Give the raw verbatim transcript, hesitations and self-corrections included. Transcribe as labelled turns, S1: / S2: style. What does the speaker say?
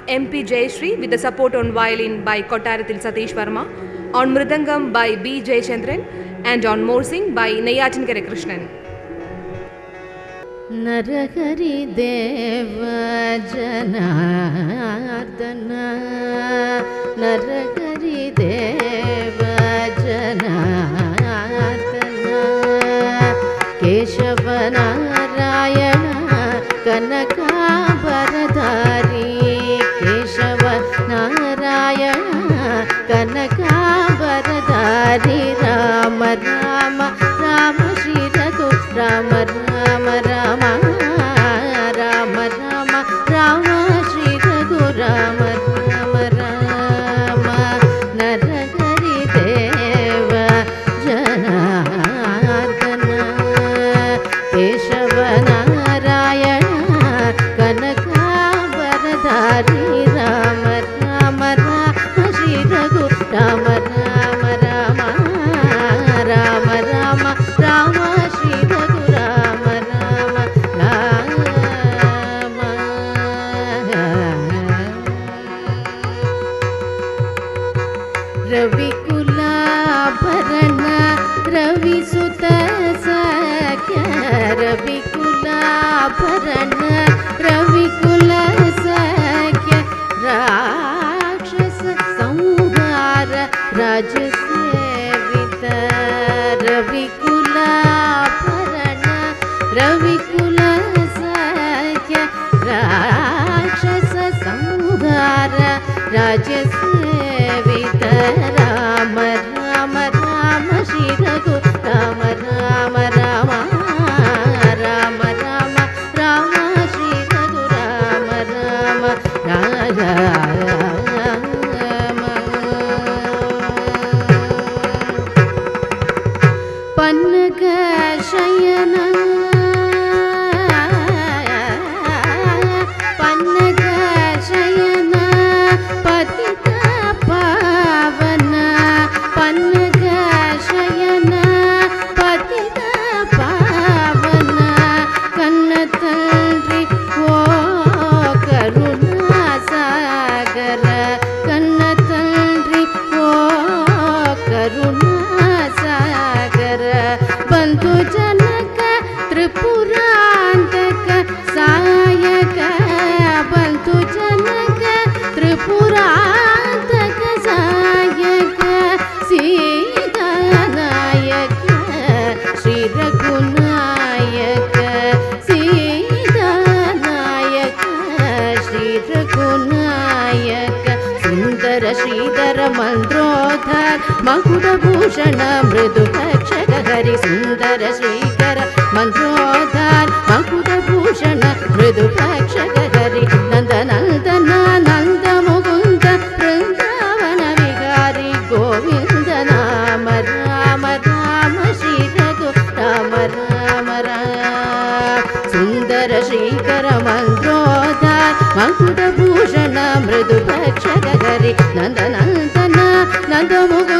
S1: M P Jayashree with the support on violin by Kottarathil Satish Verma, on mridangam by B Jayachandran, and on morsing by Neyatinkara Krishnan.
S2: Narahari Deva Janardana, Narahari Deva Janardana, Keshava Narayana Kanakabaradhari, Keshava Narayana Kanakabaradhari, Rama Rama Rama Shri Raghu Rama Rama Rama Rama Rama Rama Shri Raghu Rama Rama Rama Narahari Deva Janardana, Keshava Narayana Kanakabaradhari, Rama Rama Rama Shri Raghu Rama Rama Rama Rama Rama Rama Shri Raghu Rama Rama Rama. Ravi Kulabharana Ravi Sutta Sakya, Ravi Kulabharana Ravi Kula Sakya, Rakshasa Samhara Rajasevita, Ravi Kulabharana Ravi Kula Sakya, Rakshasa Samhara Rajasevita, Rama Rama Rama Shri Raghu Rama Rama Rama Rama Rama Rama Shri Raghu Rama Rama Rama. Pannaka Shayana, Pannaka Shayana Patita Pavana, Pannaka Shayana Patita Pavana, Kannatandri O Karuna Sagara, Kannatandri O Karuna Sagara, Bandhu Janaka Tripurantaka Sayaka, Bandhu Janaka Tripurantaka Sayaka, Sita Nayaka Shri Raghunayaka, Sita Nayaka Shri Raghunayaka, Sundara Sridhara Mandrodhar Makuda Bhushana Mridu Bhakshaka Hari, Sundara Sridhara Mandrodhar Makuda Bhushana Mridu Bhakshaka Hari, Nanda Nandana Nanda Mukunda Vrindavana Vigari Govinda, Rama Rama Rama Shri Raghu Rama Rama Rama, Sundara Sridhara Mandrodhar Makuda Bhushana Mridu Bhakshaka Hari, Nanda Nandana Nanda Mukunda